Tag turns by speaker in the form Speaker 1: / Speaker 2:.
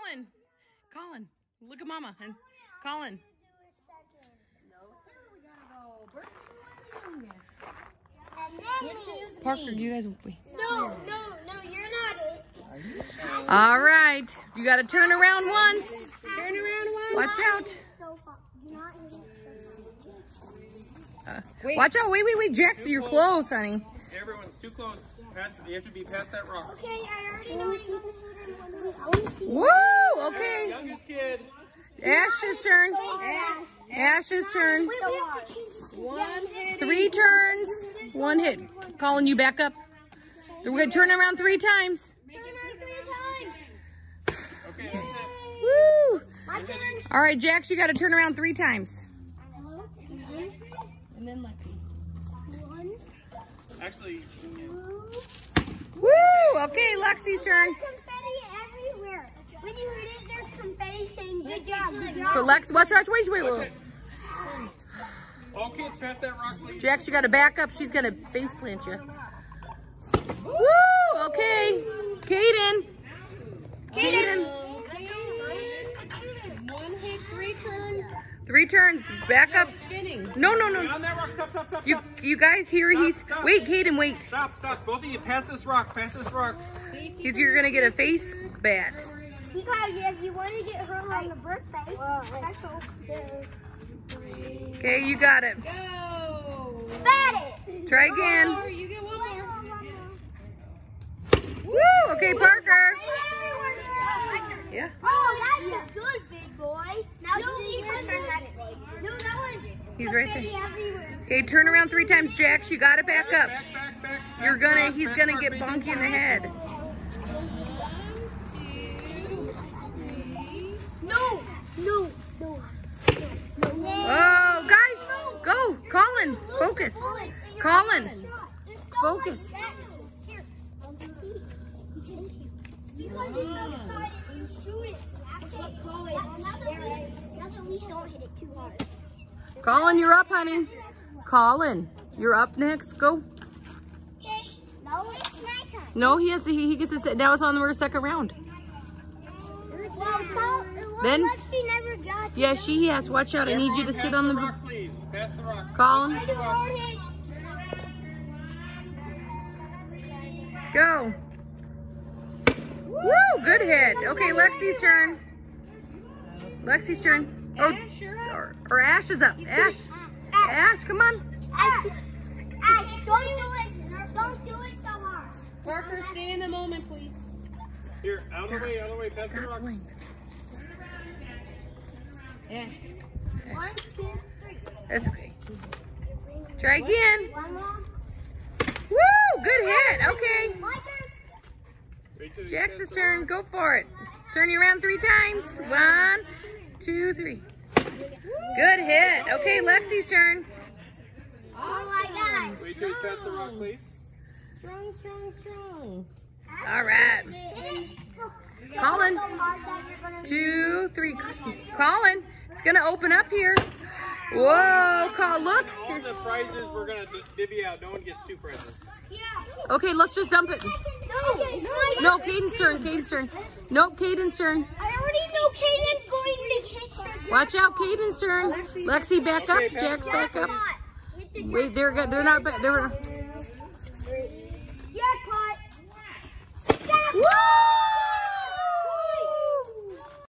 Speaker 1: Colin, look at Mama. And Colin. Parker, you guys wait.
Speaker 2: No, you're not it.
Speaker 1: All right. You got to turn around once. Turn around once. Watch out. Watch out. Wait. Jackson, you're close, honey.
Speaker 3: Everyone's too close. You have to be past that rock.
Speaker 2: Okay, I already know.
Speaker 1: Woo! Okay.
Speaker 3: Youngest kid.
Speaker 1: Ash's turn. Ash's turn. 3 turns. 1 hit. Colin, you back up. We're going to turn around 3 times.
Speaker 3: Okay.
Speaker 1: Woo! All right, Jax, you got to turn around 3 times. And then Lexi.
Speaker 3: Actually.
Speaker 1: Woo! Okay, Lexi's turn.
Speaker 2: There's confetti everywhere. When you hit it, there's confetti saying good job, good
Speaker 1: For
Speaker 2: job.
Speaker 1: Lex, wait.
Speaker 3: All kids past that rock, please.
Speaker 1: Jax, you got to back up. She's going to face plant you. Woo! Okay. Kaden.
Speaker 4: 1 hit, 3 turns.
Speaker 1: 3 turns. Back up.
Speaker 4: Spinning.
Speaker 1: No.
Speaker 3: On that rock. Stop.
Speaker 1: You guys hear
Speaker 3: Stop.
Speaker 1: Wait, Kaden, wait.
Speaker 3: Stop. Both of you pass this rock.
Speaker 1: You're going to get a face bat.
Speaker 2: Because if you want to get her on the birthday special,
Speaker 1: Okay, you got it.
Speaker 4: Go.
Speaker 2: bat it.
Speaker 1: Try again.
Speaker 4: You get 1 more.
Speaker 1: Woo! Okay, Parker. Yeah.
Speaker 2: Oh, that's good, big boy. Now see your turn, Lexi. No, that was
Speaker 1: He's right there.
Speaker 2: everywhere.
Speaker 1: Okay, turn around 3 times, Jax. You got to back up.
Speaker 3: Back.
Speaker 1: He's gonna get bonky in the head.
Speaker 2: No.
Speaker 1: Oh, guys, go. Colin, focus. Colin, focus.
Speaker 2: Because it's outside and you shoot it. Don't hit it too hard.
Speaker 1: Colin, you're up, honey. Colin, you're up next. Go.
Speaker 2: Okay. No, it's my turn.
Speaker 1: No, he gets to sit. Now it's on the second round. Then-
Speaker 2: Lexi never got
Speaker 1: Yeah, she has. Watch out. I need you to sit on the.
Speaker 3: rock, please. Pass the rock.
Speaker 1: Colin, go. Woo! Good hit. Okay, Lexi's turn. Oh, or Ash is up. Ash, come on.
Speaker 2: Ash, don't do it so hard.
Speaker 4: Parker, stay in the moment, please.
Speaker 3: Here, out of the way. Pass the rock.
Speaker 4: Yeah.
Speaker 2: 1, 2, 3.
Speaker 1: That's okay. Try again.
Speaker 2: 1 more.
Speaker 1: Woo! Good hit. Okay.
Speaker 2: My turn.
Speaker 1: Jax's turn. Go for it. Turn you around 3 times. 1, 2, 3. Good hit. Okay, Lexi's turn.
Speaker 2: Oh my God.
Speaker 3: Wait till he's past the rock, please.
Speaker 4: Strong.
Speaker 1: All right. Colin. 2, 3. Colin, it's gonna open up here. Whoa, look.
Speaker 3: All the prizes we're gonna divvy out. No one gets 2 prizes.
Speaker 2: Yeah.
Speaker 1: Okay, let's just dump it.
Speaker 2: No,
Speaker 1: No, Caden's turn. Nope, Caden's turn.
Speaker 2: I already know Caden's going to catch the
Speaker 1: Watch out, Caden's turn. Lexi, back up.
Speaker 3: Okay,
Speaker 1: Jax, back up.
Speaker 2: jackpot.
Speaker 1: Wait, they're not back.